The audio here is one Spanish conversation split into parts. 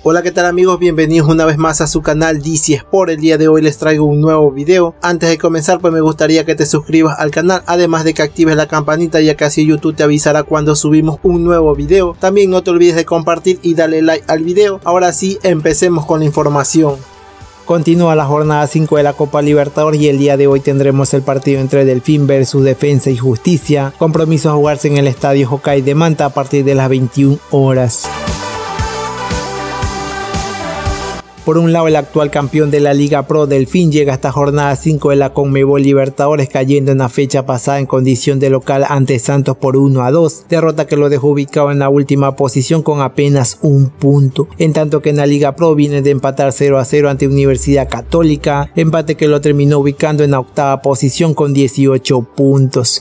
Hola, ¿qué tal amigos? Bienvenidos una vez más a su canal DC Sport. El día de hoy les traigo un nuevo video. Antes de comenzar, pues me gustaría que te suscribas al canal, además de que actives la campanita, ya que así YouTube te avisará cuando subimos un nuevo video. También no te olvides de compartir y darle like al video. Ahora sí, empecemos con la información. Continúa la jornada 5 de la Copa Libertadores y el día de hoy tendremos el partido entre Delfín versus Defensa y Justicia. Compromiso a jugarse en el estadio Hokkaido de Manta a partir de las 21 horas. Por un lado, el actual campeón de la Liga Pro, Delfín, llega a esta jornada 5 de la Conmebol Libertadores, cayendo en la fecha pasada en condición de local ante Santos por 1-2, derrota que lo dejó ubicado en la última posición con apenas un punto, en tanto que en la Liga Pro viene de empatar 0-0 ante Universidad Católica, empate que lo terminó ubicando en la octava posición con 18 puntos.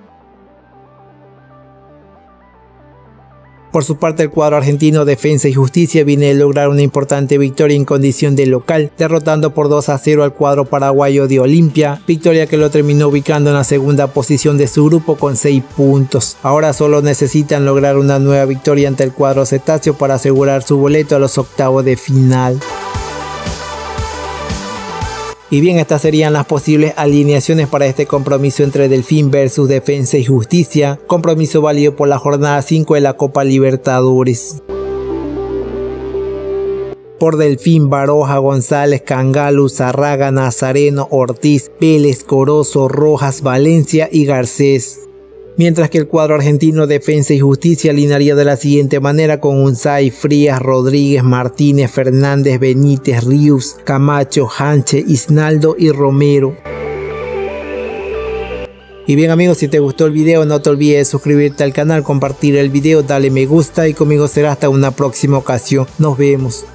Por su parte, el cuadro argentino Defensa y Justicia viene de lograr una importante victoria en condición de local, derrotando por 2-0 al cuadro paraguayo de Olimpia, victoria que lo terminó ubicando en la segunda posición de su grupo con 6 puntos. Ahora solo necesitan lograr una nueva victoria ante el cuadro cetáceo para asegurar su boleto a los octavos de final. Y bien, estas serían las posibles alineaciones para este compromiso entre Delfín versus Defensa y Justicia, compromiso válido por la jornada 5 de la Copa Libertadores. Por Delfín: Baroja, González, Cangalú, Zarraga, Nazareno, Ortiz, Vélez, Corozo, Rojas, Valencia y Garcés. Mientras que el cuadro argentino Defensa y Justicia alinearía de la siguiente manera con Unzay, Frías, Rodríguez, Martínez, Fernández, Benítez, Rius, Camacho, Hanche, Isnaldo y Romero. Y bien amigos, si te gustó el video no te olvides de suscribirte al canal, compartir el video, darle me gusta y conmigo será hasta una próxima ocasión. Nos vemos.